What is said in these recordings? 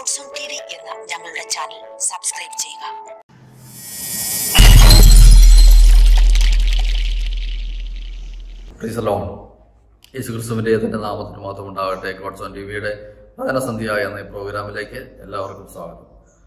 God's Own TV എന്ന ഞങ്ങളുടെ channel subscribe ചെയ്യുക. Praise the lord. യേശുക്രിസ്തുവിന്റെ തന്റെ നാമത്തിന് മാത്രം ഉണ്ടാകട്ടെ. ഗോഡ്സ് ഓൺ ടിവിയുടെ വചനസന്ധ്യ എന്ന പ്രോഗ്രാമിലേക്ക് എല്ലാവർക്കും സ്വാഗതം.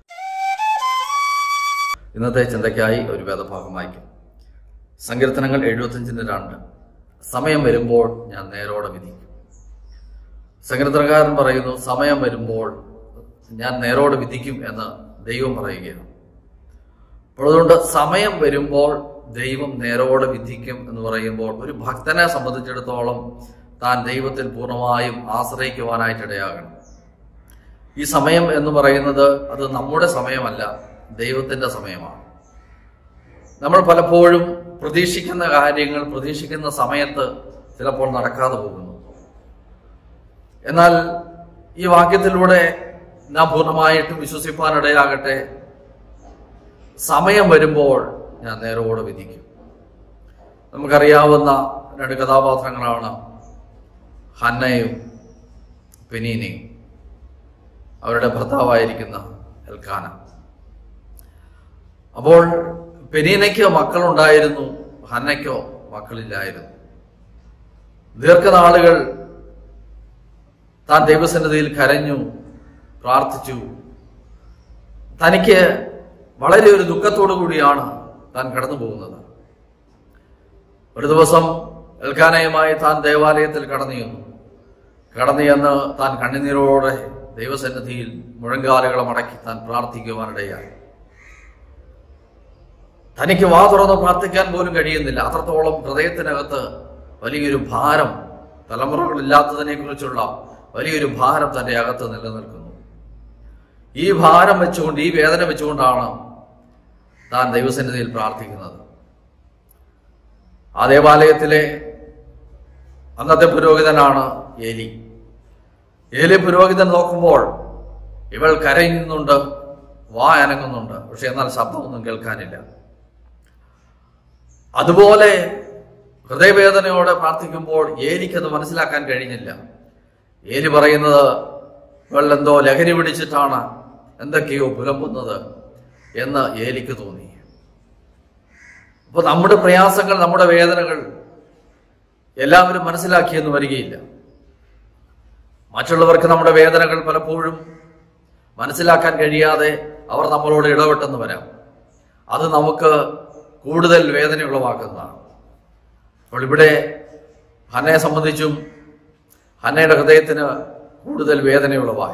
ഇന്നത്തെ ചിന്തയ്ക്കായി ഒരു വേദഭാഗം വായിക്കും. സങ്കീർത്തനങ്ങൾ 75:2. സമയം വരുമ്പോൾ ഞാൻ നേരോടെ വിധിക്കും. സങ്കീർത്തനക്കാരൻ പറയുന്നു, സമയം വരുമ്പോൾ ഞാൻ നേരോടെ വിധിക്കും എന്ന് ദൈവം പറയുകയാണ്. അപ്പോൾ അതുകൊണ്ട് സമയം വരുമ്പോൾ ദൈവം നേരോടെ വിധിക്കും എന്ന് പറയുമ്പോൾ ഒരു ഭക്തനെ സംബന്ധിച്ചിടത്തോളം താൻ ദൈവത്തിൽ പൂർണ്ണമായും ആശ്രയിക്കുവാനായിട്ടിടയാകണം. ഈ സമയം എന്ന് പറയുന്നത് അത് നമ്മുടെ സമയമല്ല, ദൈവത്തിന്റെ സമയമാണ്. നമ്മൾ പലപ്പോഴും പ്രതീക്ഷിക്കുന്ന കാര്യങ്ങൾ പ്രതീക്ഷിക്കുന്ന സമയത്ത് ചിലപ്പോൾ നടക്കാതെ പോകുന്നു. എന്നാൽ ഈ വാക്യത്തിലൂടെ നാം പൂർണ്ണമായിട്ടും വിശ്വസിപ്പാനിടയാകട്ടെ, സമയം വരുമ്പോൾ ഞാൻ നേരോടെ വിധിക്കും. നമുക്കറിയാവുന്ന രണ്ട് കഥാപാത്രങ്ങളാണ് ഹന്നയും പെനീനയും, അവരുടെ ഭർത്താവായിരിക്കുന്ന എൽക്കാന. അപ്പോൾ പെനീനയ്ക്ക് മക്കളുണ്ടായിരുന്നു, ഹന്നയ്ക്കോ മക്കളില്ലായിരുന്നു. ദീർഘനാളുകൾ താൻ ദൈവസന്നിധിയിൽ കരഞ്ഞു, പ്രാർത്ഥിച്ചു. തനിക്ക് വളരെ ഒരു ദുഃഖത്തോടു കൂടിയാണ് താൻ കടന്നു പോകുന്നത്. ഒരു ദിവസം എൽക്കാനയുമായി താൻ ദേവാലയത്തിൽ കടന്നു ചെന്ന് താൻ കണ്ണുനീരോടെ ദൈവസന്നിധിയിൽ മുഴങ്കാലുകളെ മടക്കി താൻ പ്രാർത്ഥിക്കുവാനിടയായി. തനിക്ക് വാ തുറന്ന് പ്രാർത്ഥിക്കാൻ പോലും കഴിയുന്നില്ല. അത്രത്തോളം ഹൃദയത്തിനകത്ത് വലിയൊരു ഭാരം, തലമുറകളില്ലാത്തതിനെ കുറിച്ചുള്ള വലിയൊരു ഭാരം തന്റെ അകത്ത് നിലനിൽക്കുന്നു. ഈ ഭാരം വെച്ചുകൊണ്ട്, ഈ വേദന വെച്ചുകൊണ്ടാണ് താൻ ദൈവസന്നിധിയിൽ പ്രാർത്ഥിക്കുന്നത്. ആ ദേവാലയത്തിലെ അന്നത്തെ പുരോഹിതനാണ് ഏലി. പുരോഹിതൻ നോക്കുമ്പോൾ ഇവൾ കരയുന്നുണ്ട്, വാ അനങ്ങുന്നുണ്ട്, പക്ഷെ എന്നാൽ ശബ്ദമൊന്നും കേൾക്കാനില്ല. അതുപോലെ ഹൃദയവേദനയോടെ പ്രാർത്ഥിക്കുമ്പോൾ ഏലിക്കത് മനസ്സിലാക്കാൻ കഴിഞ്ഞില്ല. ഏലി പറയുന്നത്, ഇവൾ എന്തോ ലഹരി പിടിച്ചിട്ടാണ് എന്തൊക്കെയോ പുലമ്പുന്നത് എന്ന് ഏലിക്ക് തോന്നി. അപ്പൊ നമ്മുടെ പ്രയാസങ്ങൾ, നമ്മുടെ വേദനകൾ എല്ലാവരും മനസ്സിലാക്കിയെന്ന് വരികയില്ല. മറ്റുള്ളവർക്ക് നമ്മുടെ വേദനകൾ പലപ്പോഴും മനസ്സിലാക്കാൻ കഴിയാതെ അവർ നമ്മളോട് ഇടപെട്ടെന്ന് വരാം. അത് നമുക്ക് കൂടുതൽ വേദന ഉളവാക്കുന്നതാണ്. അപ്പോൾ ഇവിടെ ഹന്നയെ സംബന്ധിച്ചും ഹന്നയുടെ ഹൃദയത്തിന് കൂടുതൽ വേദനയുളവായി.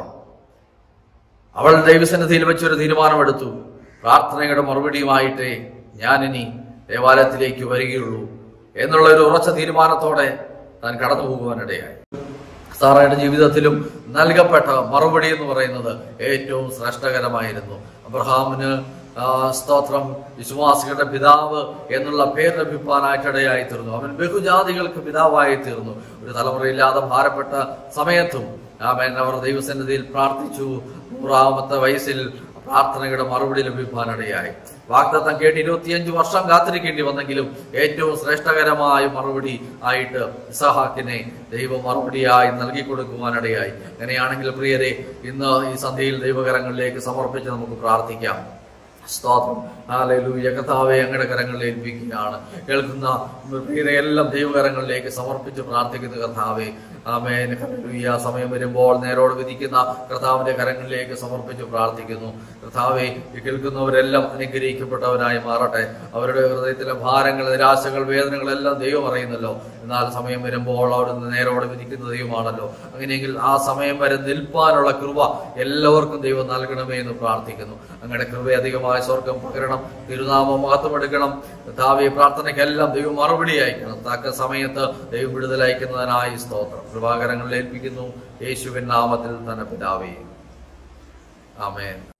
അവൾ ദൈവസന്നിധിയിൽ വെച്ചൊരു തീരുമാനമെടുത്തു. പ്രാർത്ഥനയുടെ മറുപടിയുമായിട്ടേ ഞാനിനി ദേവാലയത്തിലേക്ക് വരികയുള്ളൂ എന്നുള്ള ഒരു ഉറച്ച തീരുമാനത്തോടെ താൻ കടന്നു പോകുവാനിടയായി. സാറയുടെ ജീവിതത്തിലും നൽകപ്പെട്ട മറുപടി എന്ന് പറയുന്നത് ഏറ്റവും ശ്രേഷ്ഠകരമായിരുന്നു. അബ്രഹാമിന് സ്തോത്രം, വിശ്വാസികളുടെ പിതാവ് എന്നുള്ള പേര് ലഭിക്കാനായിട്ടിടയായി തീർന്നു. അവൻ ബഹുജാതികൾക്ക് പിതാവായി തീർന്നു. ഒരു തലമുറയില്ലാതെ ഭാരപ്പെട്ട സമയത്തും അവർ ദൈവസന്നിധിയിൽ പ്രാർത്ഥിച്ചു. 100-ാമത്തെ വയസ്സിൽ പ്രാർത്ഥനയുടെ മറുപടി ലഭിക്കാനിടയായി. വാഗ്ദത്തം കേട്ട് 25 വർഷം കാത്തിരിക്കേണ്ടി വന്നെങ്കിലും ഏറ്റവും ശ്രേഷ്ഠകരമായ മറുപടി ആയിട്ട് ഇസഹാക്കിനെ ദൈവം മറുപടിയായി നൽകി കൊടുക്കുവാനിടയായി. അങ്ങനെയാണെങ്കിൽ പ്രിയരെ, ഇന്ന് ഈ സന്ധ്യയിൽ ദൈവകരങ്ങളിലേക്ക് സമർപ്പിച്ച് നമുക്ക് പ്രാർത്ഥിക്കാം. സ്തോത്രം, ഹല്ലേലൂയ. കർത്താവേ, അങ്ങയുടെ കരങ്ങളിൽ ഏൽപ്പിക്കുകയാണ്. കേൾക്കുന്ന പ്രിയരെയെല്ലാം ദൈവകരങ്ങളിലേക്ക് സമർപ്പിച്ച് പ്രാർത്ഥിക്കുന്ന കർത്താവേ, ആമേൻ. ഹല്ലേലൂയ. സമയം വരുമ്പോൾ നേരോട് വിധിക്കുന്ന കർത്താവിന്റെ കരങ്ങളിലേക്ക് സമർപ്പിച്ച് പ്രാർത്ഥിക്കുന്നു. കർത്താവേ, കേൾക്കുന്നവരെല്ലാം അനുഗ്രഹിക്കപ്പെട്ടവരായി മാറട്ടെ. അവരുടെ ഹൃദയത്തിലെ ഭാരങ്ങൾ, നിരാശകൾ, വേദനകളെല്ലാം ദൈവം അറിയുന്നല്ലോ. എന്നാൽ സമയം വരുമ്പോൾ അവിടുന്ന് നേരോടെ വിധിക്കുന്ന ദൈവമാണല്ലോ. അങ്ങനെയെങ്കിൽ ആ സമയം വരെ നിൽപ്പാനുള്ള കൃപ എല്ലാവർക്കും ദൈവം നൽകണമേ എന്ന് പ്രാർത്ഥിക്കുന്നു. അങ്ങയുടെ കൃപ അധികമായ സ്വർഗം പകരണം, തിരുനാമം മഹത്വമെടുക്കണം. കർത്താവേ, പ്രാർത്ഥനയ്ക്കെല്ലാം ദൈവം മറുപടി അയക്കണം. തക്ക സമയത്ത് ദൈവം വിടുതലയക്കുന്നതിനായി സ്തോത്രം. കൃപാകരങ്ങളിൽ ഏൽപ്പിക്കുന്നു, യേശുവിൻ നാമത്തിൽ തന്നെ പിതാവേ, ആമേൻ.